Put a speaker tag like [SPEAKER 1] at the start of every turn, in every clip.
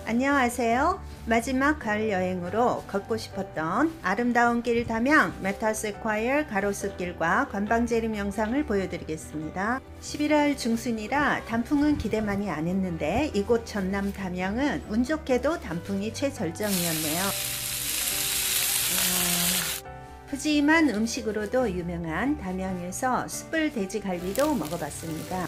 [SPEAKER 1] 안녕하세요. 마지막 가을 여행으로 걷고 싶었던 아름다운 길 담양 메타세콰이어 가로수길과 관방재림 영상을 보여드리겠습니다. 11월 중순이라 단풍은 기대 많이 안 했는데 이곳 전남 담양은 운 좋게도 단풍이 최절정이었네요. 푸짐한 음식으로도 유명한 담양에서 숯불 돼지갈비도 먹어봤습니다.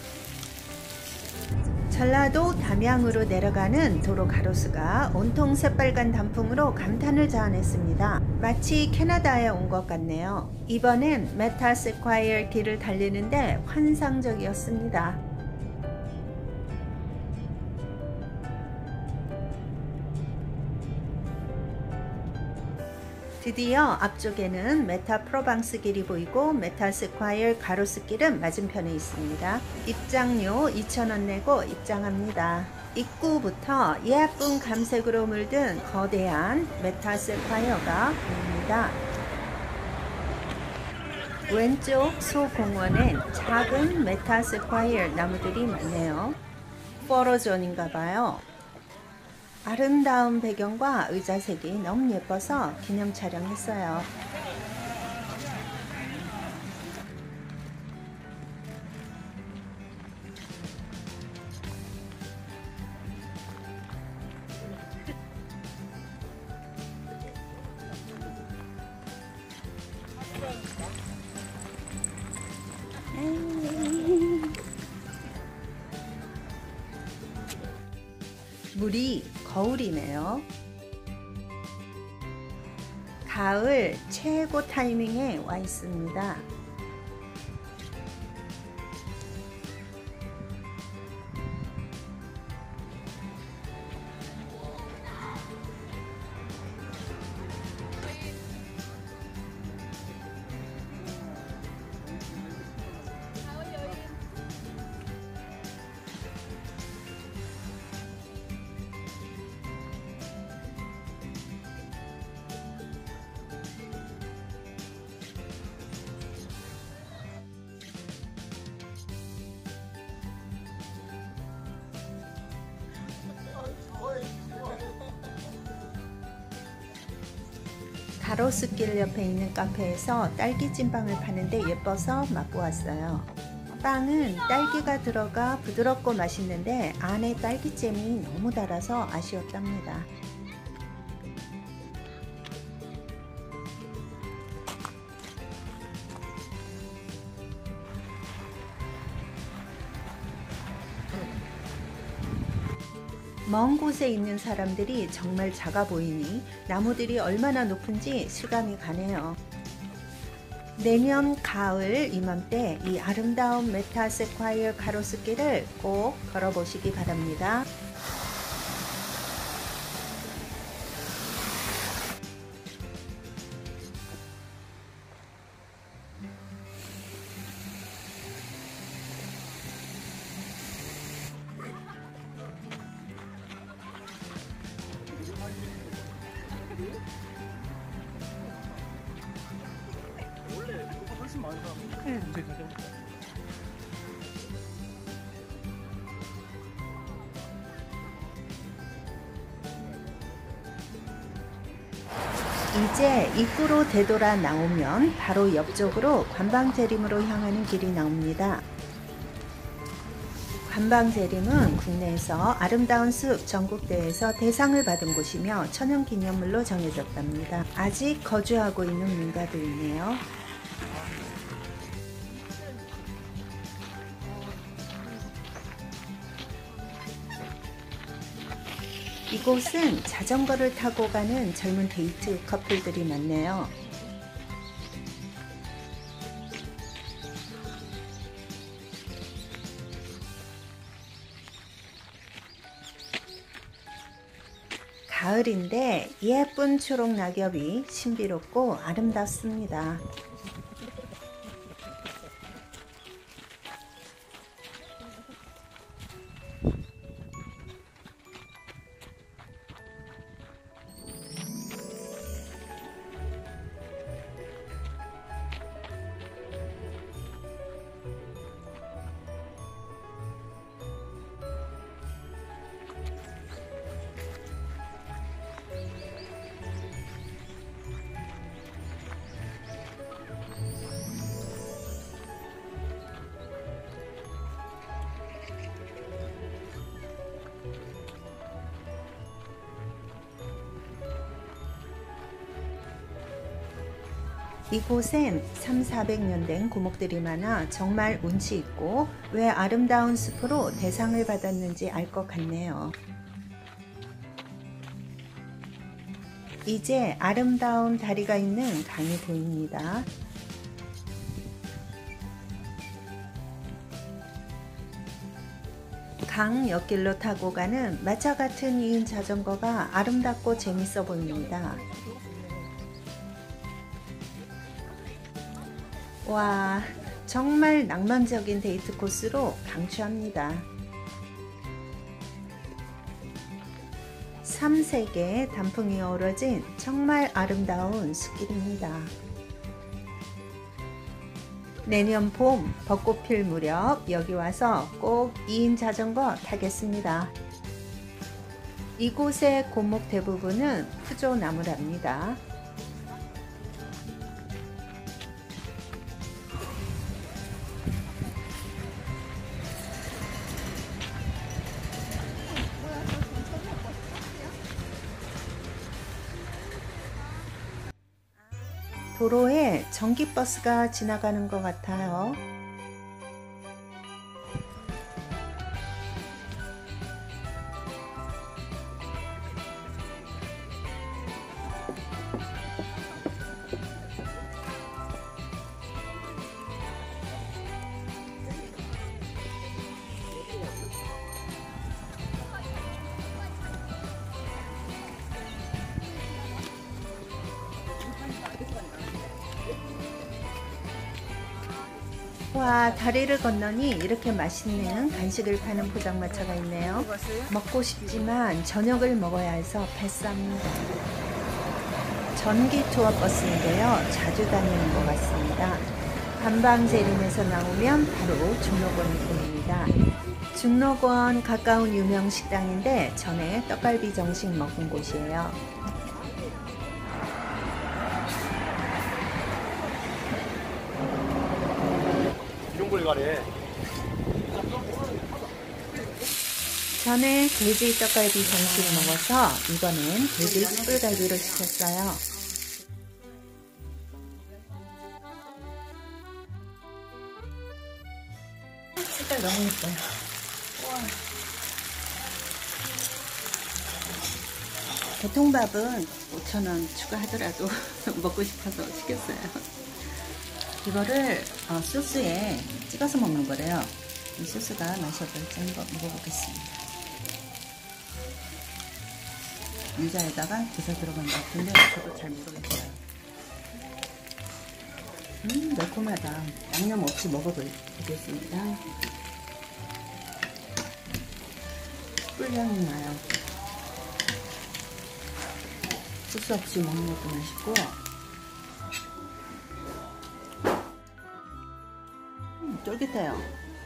[SPEAKER 1] 전라도 담양으로 내려가는 도로 가로수가 온통 새빨간 단풍으로 감탄을 자아냈습니다. 마치 캐나다에 온 것 같네요. 이번엔 메타세콰이어 길을 달리는데 환상적이었습니다. 드디어 앞쪽에는 메타 프로방스 길이 보이고 메타세콰이어 가로수 길은 맞은편에 있습니다. 입장료 2,000원 내고 입장합니다. 입구부터 예쁜 감색으로 물든 거대한 메타세콰이어가 보입니다. 왼쪽 소공원엔 작은 메타세콰이어 나무들이 많네요. 포토존인가봐요. 아름다운 배경과 의자색이 너무 예뻐서 기념 촬영했어요. 물이 거울이네요. 가을 최고 타이밍에 와 있습니다. 가로수길 옆에 있는 카페에서 딸기 찐빵을 파는데 예뻐서 맛보 왔어요. 빵은 딸기가 들어가 부드럽고 맛있는데 안에 딸기잼이 너무 달아서 아쉬웠답니다. 먼 곳에 있는 사람들이 정말 작아 보이니 나무들이 얼마나 높은지 실감이 가네요. 내년 가을 이맘때 이 아름다운 메타세콰이어 가로수길을 꼭 걸어보시기 바랍니다. 이제 입구로 되돌아 나오면 바로 옆쪽으로 관방재림으로 향하는 길이 나옵니다. 관방재림은 국내에서 아름다운 숲 전국대회에서 대상을 받은 곳이며 천연기념물로 정해졌답니다. 아직 거주하고 있는 민가도 있네요. 이곳은 자전거를 타고 가는 젊은 데이트 커플들이 많네요. 가을인데 예쁜 초록 낙엽이 신비롭고 아름답습니다. 이곳엔 300~400년 된 고목들이 많아 정말 운치 있고 왜 아름다운 숲으로 대상을 받았는지 알 것 같네요. 이제 아름다운 다리가 있는 강이 보입니다. 강 옆길로 타고 가는 마차 같은 2인 자전거가 아름답고 재밌어 보입니다. 와, 정말 낭만적인 데이트 코스로 강추합니다. 3색의 단풍이 어우러진 정말 아름다운 숲길입니다. 내년 봄 벚꽃 필 무렵 여기 와서 꼭 2인 자전거 타겠습니다. 이곳의 고목 대부분은 푸조나무랍니다. 도로에 전기버스가 지나가는 것 같아요. 와, 다리를 건너니 이렇게 맛있는 간식을 파는 포장마차가 있네요. 먹고 싶지만 저녁을 먹어야 해서 패스합니다. 전기 투어 버스인데요. 자주 다니는 것 같습니다. 관방제림에서 나오면 바로 중록원이 보입니다. 중록원 가까운 유명 식당인데 전에 떡갈비 정식 먹은 곳이에요.
[SPEAKER 2] 가래.
[SPEAKER 1] 전에 돼지 떡갈비 정식을 먹어서 이번엔 돼지 숯불갈비로 시켰어요. 색깔 너무 예뻐요. 우와. 대통밥은 5,000원 추가하더라도 먹고 싶어서 시켰어요. 이거를 소스에 찍어서 먹는 거래요. 이 소스가 맛이 어떨지 한번 먹어보겠습니다. 유자에다가 게살 들어간 것 같은데 저도 잘 모르겠어요. 매콤하다. 양념 없이 먹어보겠습니다. 꿀향이 나요. 소스 없이 먹는 것도 맛있고 쫄깃해요.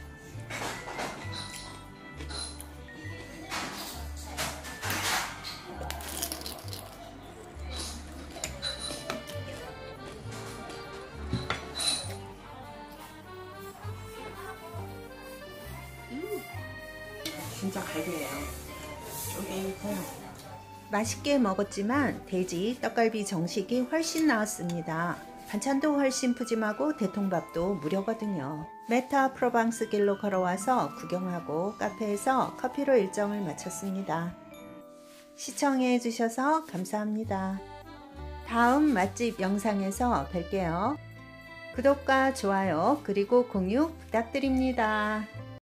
[SPEAKER 1] 진짜 갈비예요. 쫄깃해요. 맛있게 먹었지만 돼지 떡갈비 정식이 훨씬 나았습니다. 반찬도 훨씬 푸짐하고 대통밥도 무료거든요. 메타 프로방스 길로 걸어와서 구경하고 카페에서 커피로 일정을 마쳤습니다. 시청해 주셔서 감사합니다. 다음 맛집 영상에서 뵐게요. 구독과 좋아요 그리고 공유 부탁드립니다.